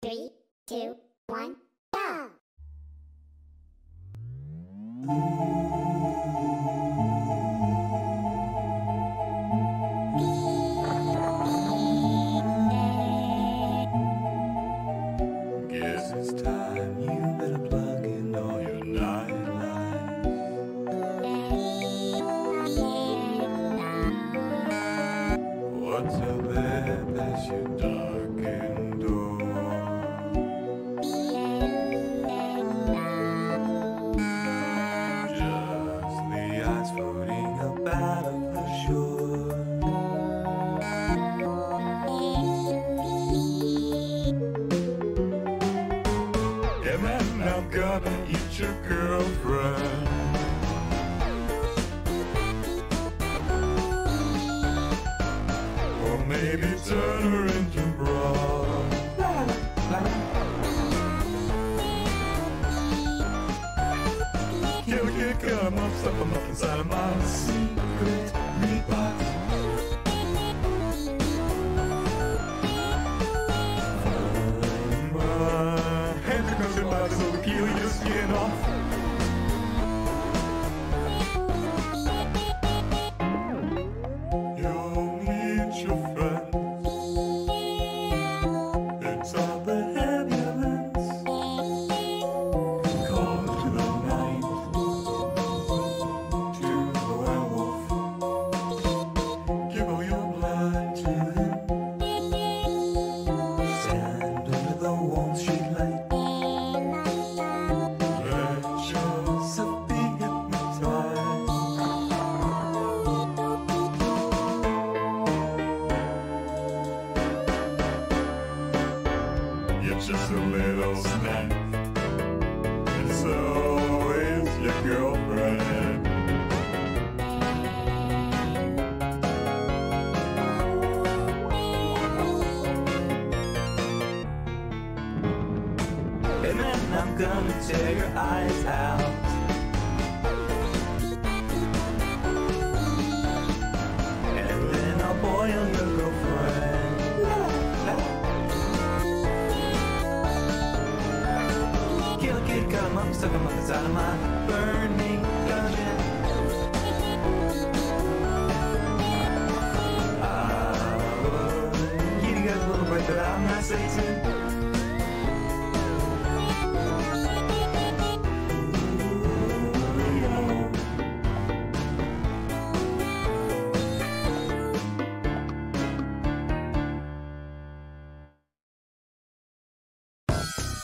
3, 2, 1, go! Guess it's time you better plug in all your nightlights. What's up there past your darkened door? Just the ice floating up out of the shore. Yeah, man, I'm gonna eat your girlfriend. Or maybe turn her into broad. Kill a kid, cut him up, stuff him up inside of my secret meat box. Hands are gonna body so the keel your skin off. You'll meet your friends. It's all the ambulance. Call to the night, to the werewolf. Give all your blood to him. Stand under the warm street light. Let yourself be hypnotized. You're just a little snack, and so is your girlfriend. And then I'm gonna tear your eyes out. And then I'll boil your girlfriend. Kill a kid, cut him up, stuck him up inside of my burning dungeon. Give you guys a little break, but I'm not Satan.